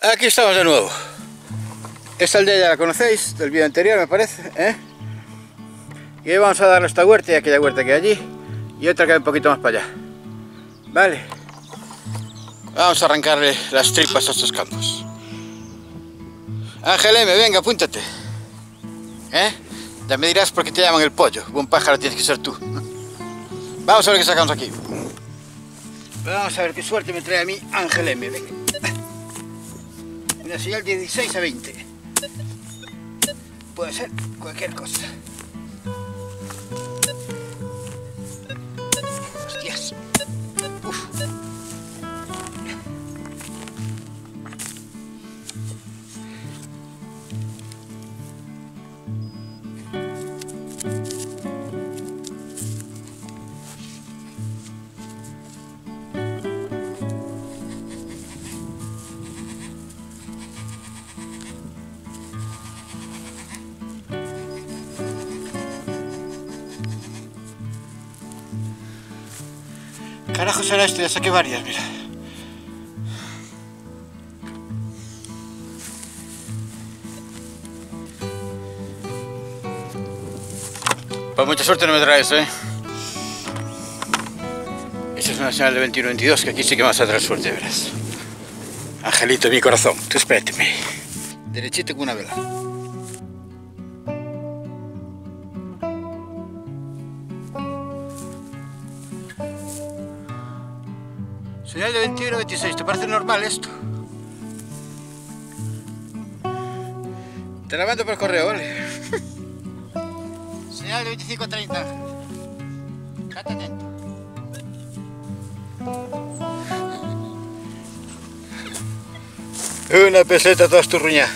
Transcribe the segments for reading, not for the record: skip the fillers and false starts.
Aquí estamos de nuevo. Esta aldea ya la conocéis, del vídeo anterior me parece, ¿eh? Y hoy vamos a darle esta huerta y aquella huerta que hay allí. Y otra que hay un poquito más para allá. Vale. Vamos a arrancarle las tripas a estos campos. Ángel M, venga, apúntate. ¿Eh? Ya me dirás por qué te llaman el pollo. Buen pájaro tienes que ser tú. Vamos a ver qué sacamos aquí. Vamos a ver qué suerte me trae a mí Ángel M. Venga. Una señal de 16 a 20. Puede ser cualquier cosa. Hostias. Uf. Carajo será esto, ya saqué varias, mira. Pues mucha suerte no me traes, ¿eh? Esta es una señal de 21-22, que aquí sí que me vas a traer suerte, verás. Angelito de mi corazón, tú espérate. Derechito como una vela. Señal de 21-26, ¿te parece normal esto? Te la mando por correo, ¿vale? Señal de 25-30. Estate atento. Una peseta toda esturruñada.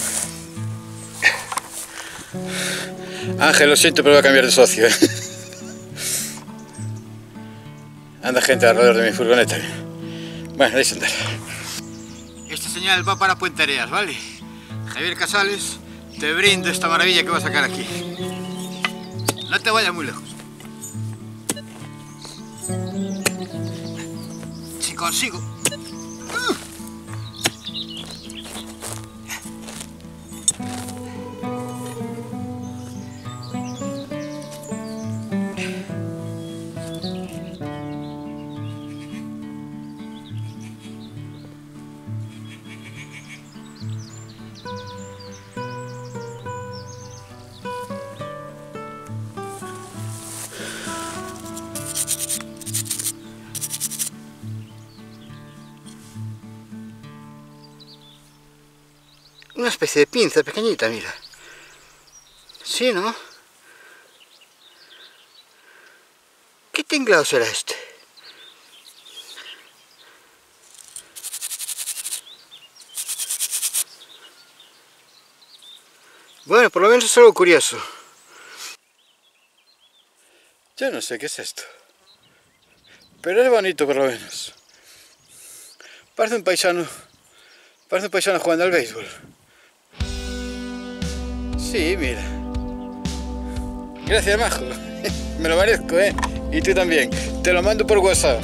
Ángel, lo siento, pero voy a cambiar de socio, ¿eh? Anda gente alrededor de mi furgoneta. Bueno, vais a andar. Esta señal va para Puente Areas, ¿vale? Javier Casales, te brindo esta maravilla que va a sacar aquí. No te vayas muy lejos. Si consigo. Una especie de pinza pequeñita, mira. Sí, ¿no? ¿Qué tinglado será este? Bueno, por lo menos es algo curioso. Yo no sé qué es esto. Pero es bonito por lo menos. Parece un paisano jugando al béisbol. Sí, mira. Gracias, majo. Me lo merezco, ¿eh? Y tú también. Te lo mando por WhatsApp.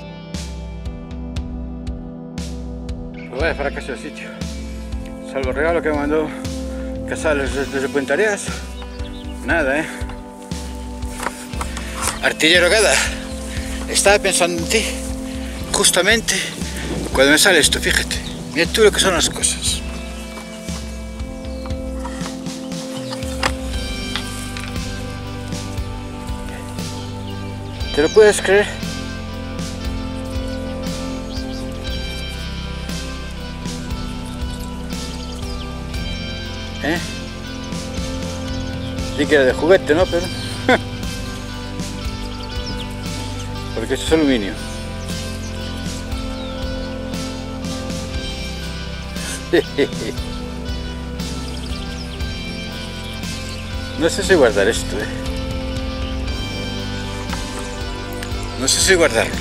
Pues vaya fracaso el sitio. Salvo el regalo que me mandó Casales desde Puente Areas. Nada, ¿eh? Artillero Gada. Estaba pensando en ti. Justamente cuando me sale esto, fíjate. Mira tú lo que son las cosas. ¿Te lo puedes creer? ¿Eh? Sí que era de juguete, ¿no? Pero... porque esto es aluminio. No sé si guardar esto, ¿eh? No sé si guardarlo.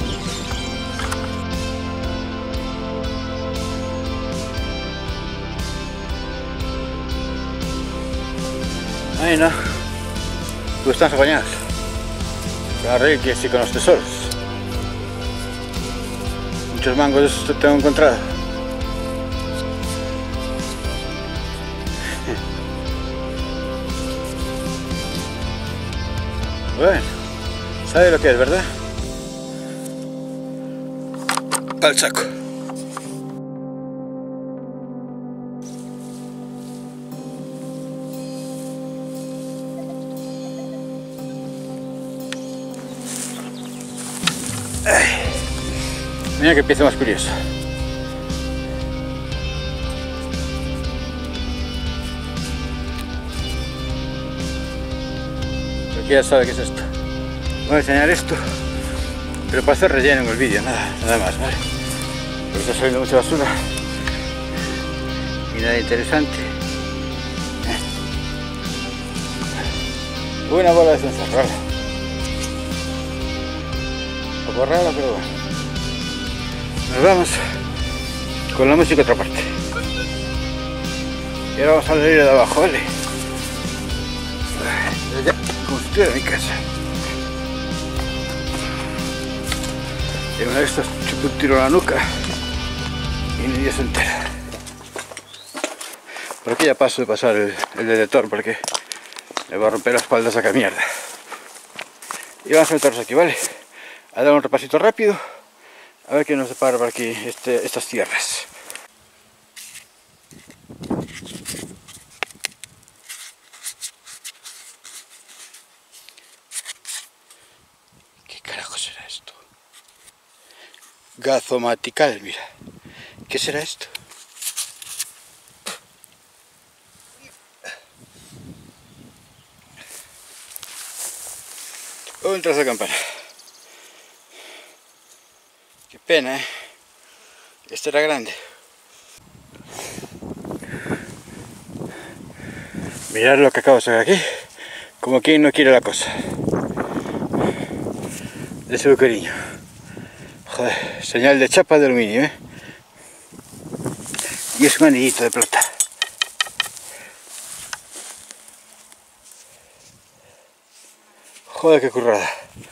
Ay, no. Tú estás apañados. Se va a reír que sí con los tesoros. Muchos mangos de esos tengo encontrado. Bueno, ¿sabe lo que es, verdad? Al saco. Ay. Mira que pieza más curiosa. Aquí ya sabe qué es esto. Voy a enseñar esto, pero para hacer relleno en el vídeo, nada más, ¿vale? Porque está saliendo mucha basura y nada interesante. Una bola de censor, rara. Un poco rara, pero bueno. Nos vamos con la música a otra parte. Y ahora vamos a salir de abajo, ¿vale? Ya, como si estuviera en mi casa. Y una de estas chupo un tiro a la nuca y ni Dios se entera. Por aquí ya paso de pasar el detector porque me va a romper la espalda saca mierda. Y vamos a meternos aquí, ¿vale? A dar un repasito rápido a ver qué nos depara por aquí estas tierras. ¿Qué carajo será esto? Gazomatical, mira. ¿Qué será esto? Un trozo de campana. Qué pena, ¿eh? Este era grande. Mirad lo que acabo de sacar aquí. Como quien no quiere la cosa. De su cariño. Joder, señal de chapa de aluminio, ¿eh? Y es un anillito de plata. Joder, qué currada.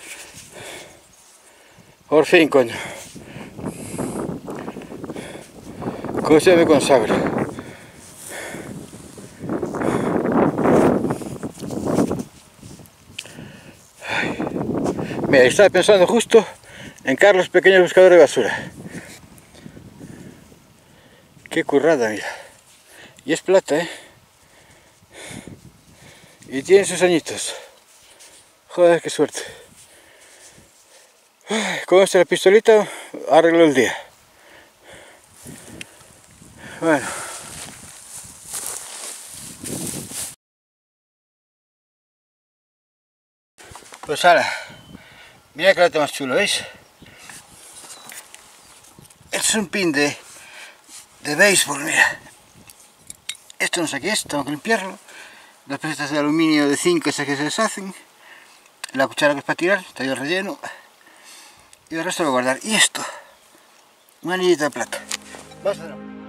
Por fin, coño. ¿Cómo se me consagro? Ay. Mira, estaba pensando justo en Carlos, pequeño buscador de basura. Qué currada, mira. Y es plata, ¿eh? Y tiene sus añitos. Joder, qué suerte. Con esta pistolita arreglo el día. Bueno. Pues ahora, mira que late más chulo, ¿veis? Este es un pin de béisbol, mira. Esto no sé qué es, tengo que limpiarlo. Las pesetas de aluminio de zinc esas que se deshacen. La cuchara que es para tirar, está ahí el relleno. Y el resto lo voy a guardar. Y esto, un anillito de plata. Vamos a hacer.